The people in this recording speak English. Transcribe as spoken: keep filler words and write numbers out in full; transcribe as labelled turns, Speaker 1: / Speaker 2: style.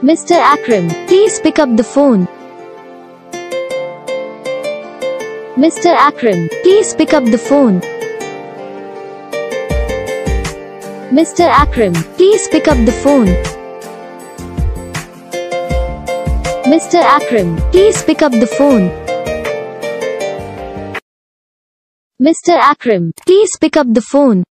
Speaker 1: Mister Akram, please pick up the phone. Mister Akram, please pick up the phone. Mister Akram, please pick up the phone. Mister Akram, please pick up the phone. Mister Akram, please pick up the phone.